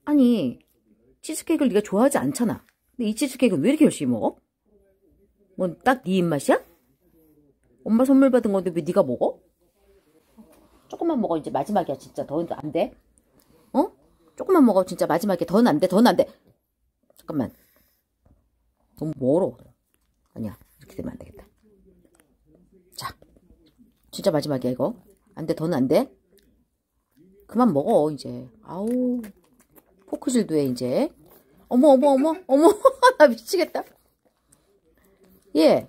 아니, 치즈케이크를 네가 좋아하지 않잖아. 근데 이 치즈케이크는 왜 이렇게 열심히 먹어? 뭐 딱 네 입맛이야? 엄마 선물 받은 건데 왜 네가 먹어? 조금만 먹어. 이제 마지막이야. 진짜 더 안 돼. 어? 조금만 먹어. 진짜 마지막에 더는 안 돼. 더는 안 돼. 잠깐만. 너무 멀어. 아니야. 이렇게 되면 안 되겠다. 자. 진짜 마지막이야 이거. 안 돼. 더는 안 돼. 그만 먹어 이제. 아우. 포크질도 해 이제. 어머 어머 어머 어머. 나 미치겠다. 얘.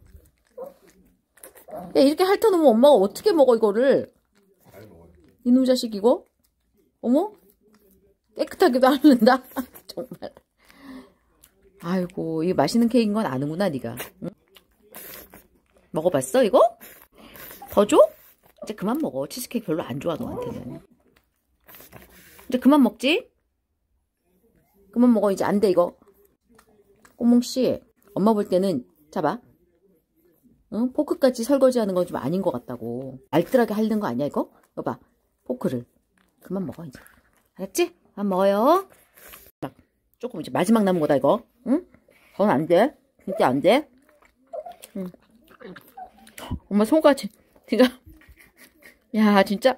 야, 이렇게 핥아놓으면 엄마가 어떻게 먹어 이거를. 이놈 자식 이거. 어머. 깨끗하게도 핥는다. 정말. 아이고, 이게 맛있는 케이크인 건 아는구나, 네가. 응? 먹어봤어, 이거? 더 줘? 이제 그만 먹어. 치즈케이크 별로 안 좋아, 너한테는. 이제 그만 먹지? 그만 먹어. 이제 안 돼, 이거. 꼬몽씨, 엄마 볼 때는, 잡아. 응? 포크까지 설거지하는 건 좀 아닌 것 같다고. 알뜰하게 핥는 거 아니야, 이거? 이거 봐. 포크를. 그만 먹어, 이제. 알았지? 그만 먹어요. 조금 이제 마지막 남은 거다, 이거. 응? 더는 안 돼. 진짜 안 돼. 응. 엄마 손까지. 진짜. 야, 진짜.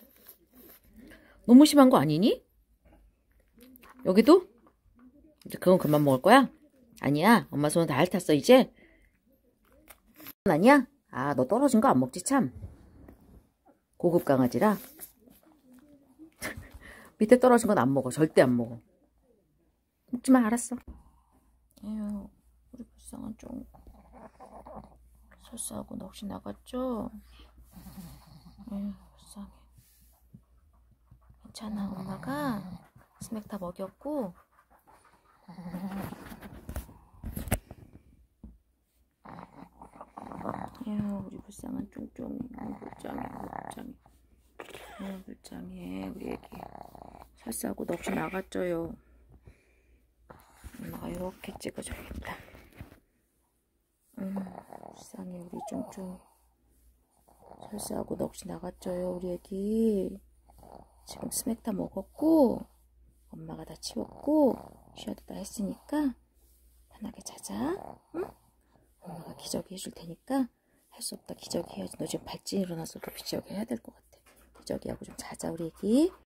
너무 심한 거 아니니? 여기도? 이제 그건 그만 먹을 거야? 아니야. 엄마 손은 다 핥았어, 이제. 아니야? 아, 너 떨어진 거 안 먹지, 참. 고급 강아지라. 밑에 떨어진 건 안 먹어. 절대 안 먹어. 먹지마, 알았어. 에휴, 우리 불쌍한 좀 설사하고 넋이 나갔죠? 에휴, 불쌍해. 괜찮아, 엄마가 스낵 다 먹였고. 에휴, 우리 불쌍한 쫑쫑. 불쌍해. 불쌍해, 우리 애기. 설사하고 넋이 나갔죠요. 엄마가 이렇게 찍어줘야겠다. 불쌍해 우리 쫑쫑. 설사하고 넋이 나갔죠요 우리 애기. 지금 스낵 다 먹었고 엄마가 다 치웠고 쉬어도 다 했으니까 편하게 자자. 응? 엄마가 기저귀 해줄 테니까. 할 수 없다 기저귀 해야지. 너 지금 발진이 일어나서 너 기저귀 해야 될 것 같아. 기저귀하고 좀 자자 우리 애기.